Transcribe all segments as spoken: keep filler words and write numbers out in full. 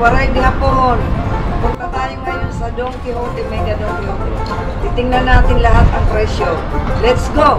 waray di hapon. Punta tayo ngayon sa Don Quijote, Mega Don Quijote. Titingnan natin lahat ang presyo. Let's go!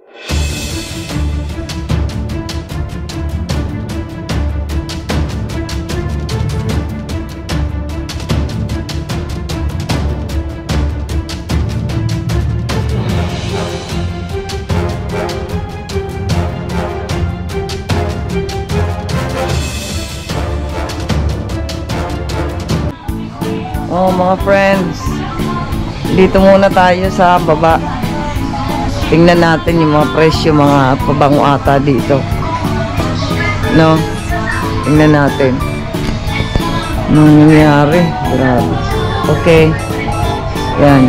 Oh, mga friends, dito muna tayo sa baba. Tingnan natin yung mga presyo, mga pabango ata dito. No? Tingnan natin. Anong nangyari? Grabe. Okay. Yan.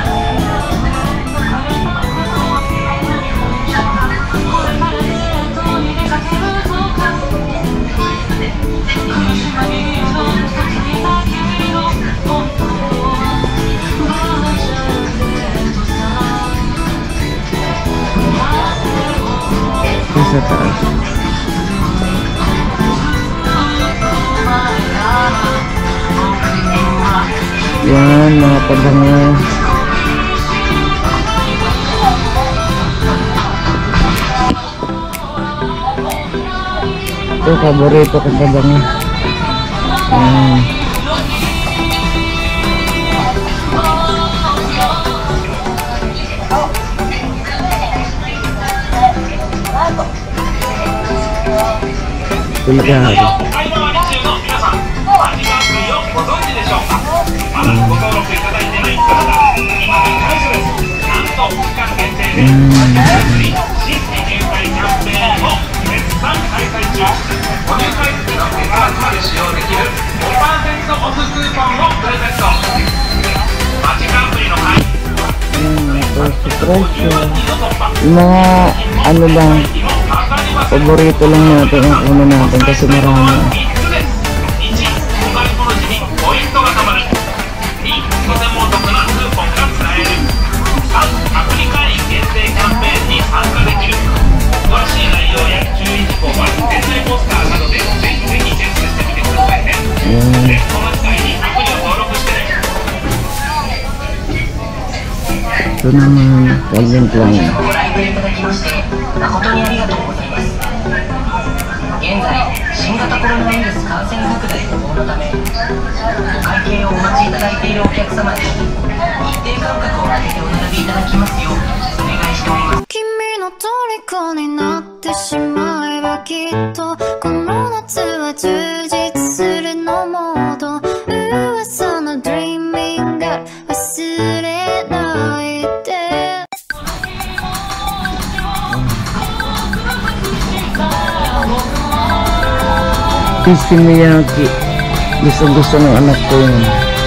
Sa taas. Yan, mga pabango. Ito, paborito kong pabango. Yan. Delikado. Yung mga ano lang, paborito lang natin ang una natin kasi marami. Mm. Ito naman, Calvin Klein. 現在、新型コロナウイルス感染拡大予防のため、お会計をお待ちいただいているお客様に一定間隔を空けてお並びいただきますようお願いしております。君の虜になってしまえばきっとこの夏は充実するのモード。噂のドリーミング忘れないで。Kishimiyaki. Gusto-gusto ng anak ko yun.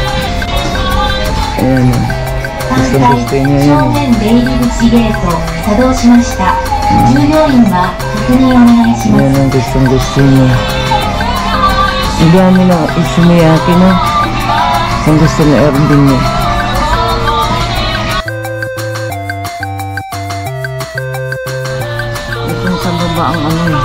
Ayan. Gusto-gusto niya yun. Ayan ang gustong-gusto niya. Ang dami ng Kishimiyaki na. Ang gusto na Erwin niya. Itong sa baba ang ano eh.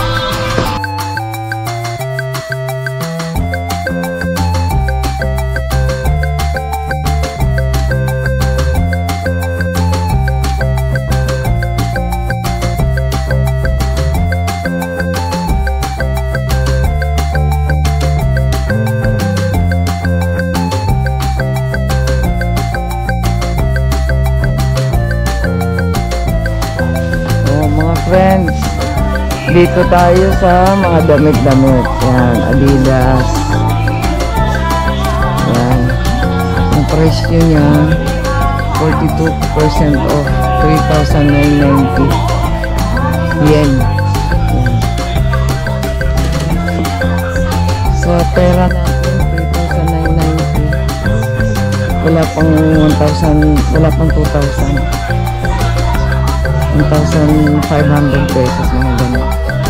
Friends, dito tayo sa mga damit-damit. Yan, Adidas. Yan. Ang presyo niya forty-two percent off, three thousand nine hundred ninety yen. Yan. Sa pera natin three thousand nine hundred ninety. Wala pang one thousand, wala pang two thousand. one thousand five hundred pesos mga ganun.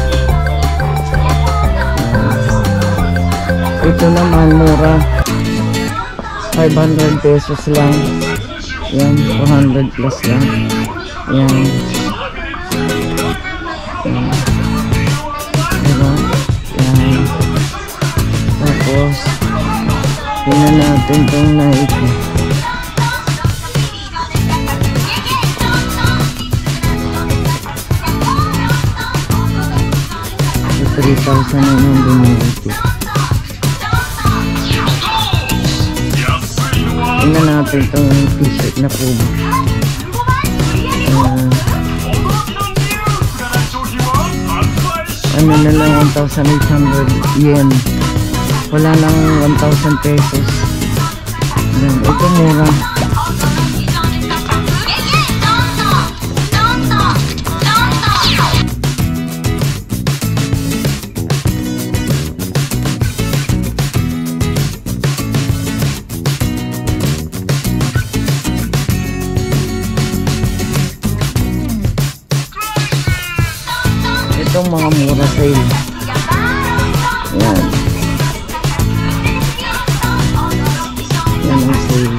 Ito naman mura, five hundred pesos lang. Yan, four hundred plus lang. Yan. Yan. Diba? Yan. Tapos natin itong Nike. three thousand na yung Nike. Tingnan natin itong t-shirt na Puma. Uh, ano na lang, one thousand eight hundred yen. Wala lang one thousand pesos. Yan, ito mura. Itong mga mura sale. Yan. Yan ang sale.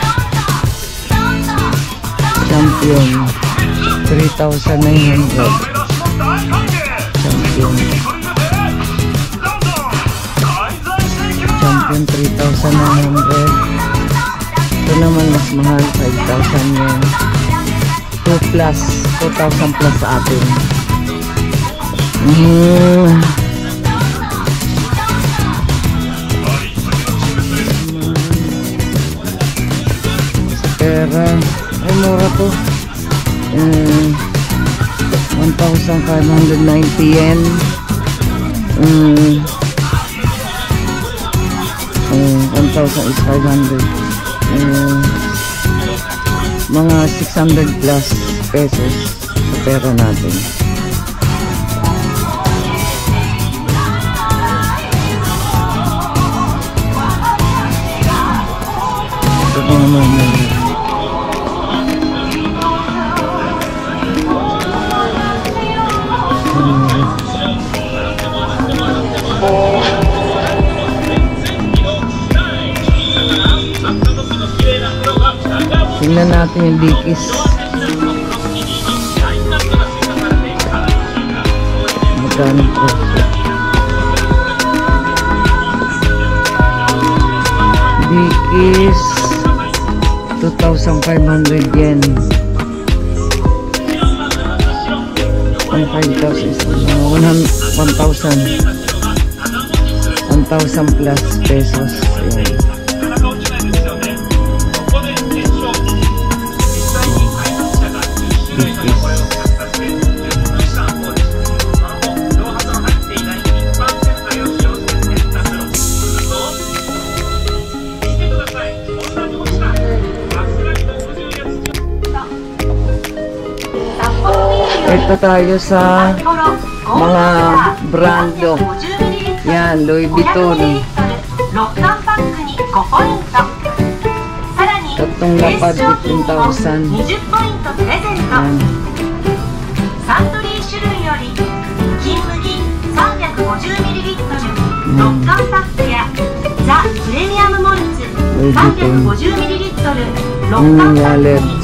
Champion. three thousand nine hundred. Champion. Champion three thousand nine hundred. Ito naman mas mahal, five thousand yen. two plus, two thousand plus sa atin. Hmm. Sa pera ay mura to. Hmm. one thousand five hundred ninety yen. Hmm. Hmm. one thousand is five hundred. Hmm. Mga six hundred plus pesos sa pera natin. Tingnan natin yung Dickies. Magkano po? Dickies two thousand five hundred yen. five thousand one thousand one thousand plus pesos. Ayan. Ito tayo sa mga brando. Yan, Louis Vuitton. Tatlong lapad, fifteen thousand. Yan. Hmm, wallets.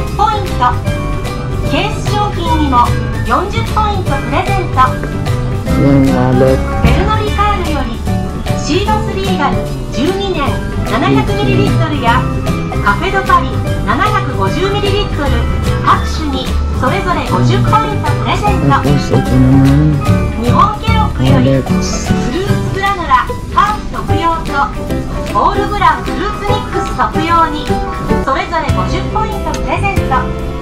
ケース商品にもよんじゅっポイントプレゼント。 うん、あれ。 ベルノリカールよりシードスリーガルじゅうにねんななひゃくミリリットルやカフェドパリななひゃくごじゅうミリリットル各種にそれぞれごじゅっポイントプレゼント。日本ケロックよりフルーツグラノラハーフ特用とオールブランフルーツミックス特用にそれぞれごじゅっポイントプレゼント。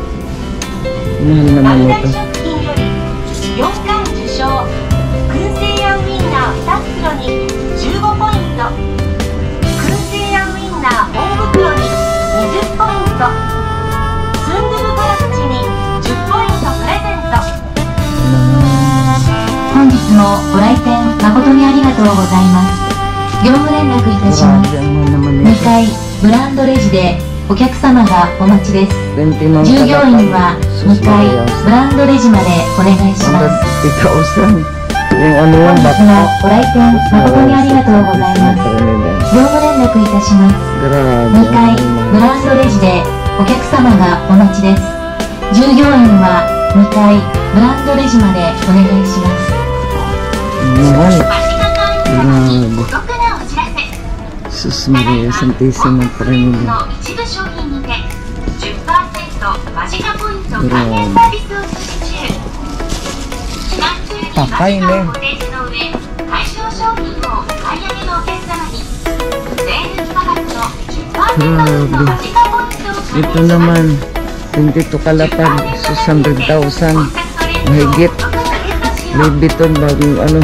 バリダイ食品よりよんかん受賞燻製やウインナーに袋にじゅうごポイント燻製やウインナー大袋ににじゅっポイントスンドゥブ辛口にじゅっポイントプレゼント。本日もご来店誠にありがとうございます。業務連絡いたします。にかいブランドレジでお客様がお待ちです。従業員はにかいブランドレジまでお願いします。本日もご来店誠にありがとうございます。業務連絡いたします。にかいブランドレジでお客様がお待ちです。従業員はにかいブランドレジまでお願いします。お得なお知らせ。 Sus Maria Santissima Trinidad. Pakay na. Grabe. Ito naman, twenty-two kalapad, sus one hundred thousand. Mahigit. Louis Vuitton bagong ano.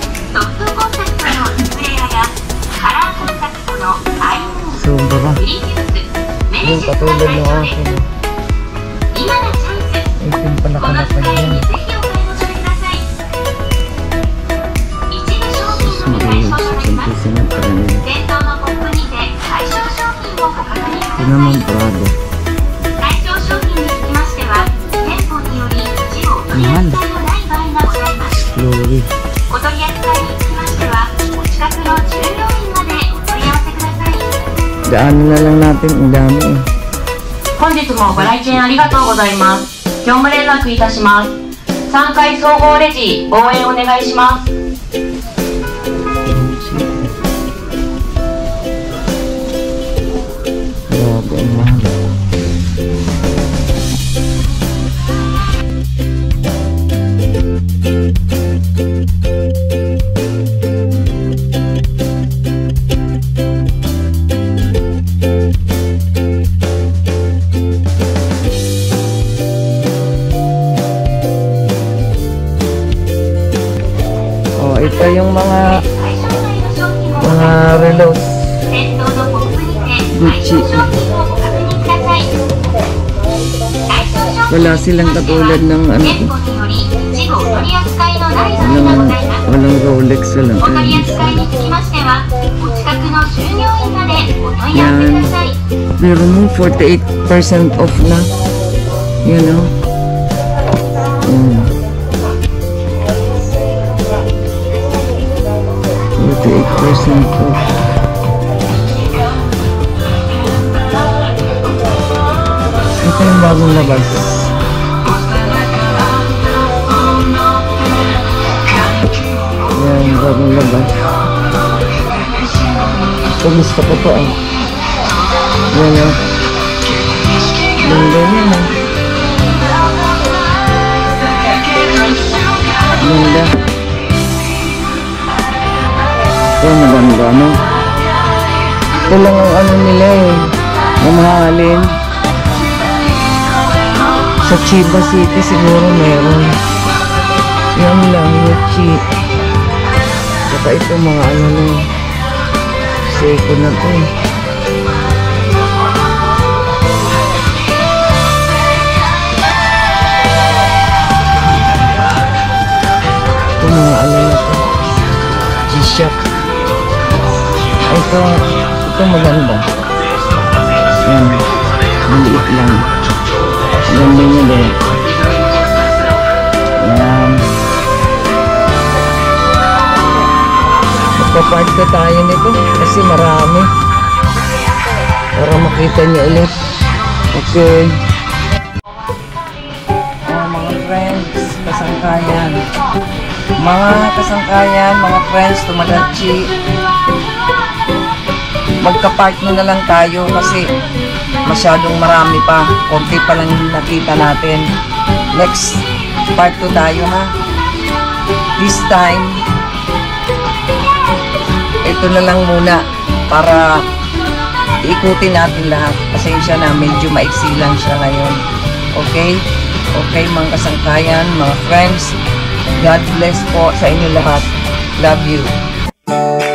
Sobra. Yung katulad ng akin. Ito yung panakalapad yan. Sus Maria Santissima Trinidad. Ito naman Prado. Mahal. Glory. Daanan na lang natin, ang dami eh. 本日もご来店ありがとうございます。業務連絡いたします。さんかい総合レジ応援お願いします。 Grabe, ang mahal. Oh, ito yung mga mga relos. Gucci. Wala silang katulad ng ano. Walang, walang Rolex, walang Hermes. Yan. Pero mo forty-eight percent off na. You know. Mm. forty-eight percent off. Ito yung bagong labas. Yan, bagong labas. Kumusta ko to ah. Yan ah. Ganda yan ah. Ganda. Ito maganda no. Ito lang ang ano nila eh. Mamahalin. Sa Chiba City siguro meron. Yan lang, Gucci. Saka ito mga ano na Seiko na to eh. Ito mga ano na to G-Shock. Ito, ito maganda. Yan, maliit lang. Ganda niya din. Ayan. Magpa-part na tayo nito kasi marami. Para makita niyo ulit. Okay. Oh, mga friends, kasangkayan. Mga kasangkayan, mga friends, Tomodachi. Magka-part na lang tayo kasi masyadong marami pa. Konti pa lang nakita natin. Next part two tayo ha. This time, ito na lang muna para ikutin natin lahat. Pasensya na, medyo maiksi lang siya ngayon. Okay? Okay mga kasangkayan, mga friends. God bless po sa inyo lahat. Love you.